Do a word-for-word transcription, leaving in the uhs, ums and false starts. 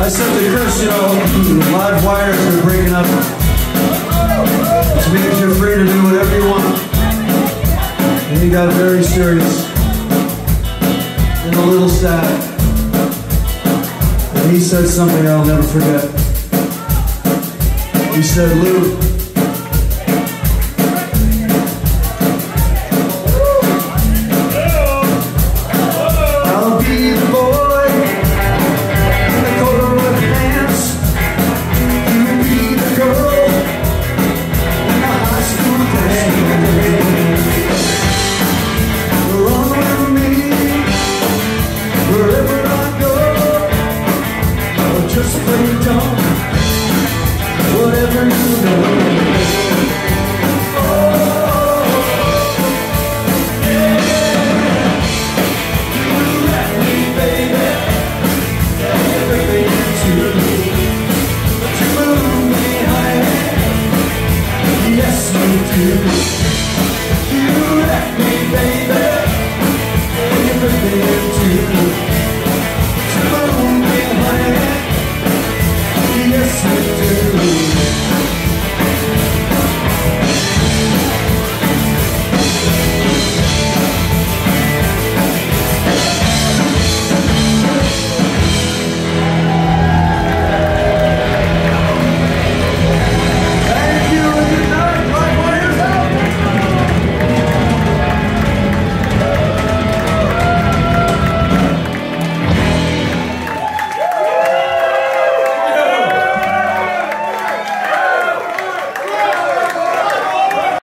I said to Chris, you know, live wires are breaking up. Which means you're free to do whatever you want. And he got very serious and a little sad. And he said something I'll never forget. He said, Lou, I'll be the boy in the corduroy pants. You'll be the girl in the high school dance. Run with me wherever I go, or just play dumb, whatever you know.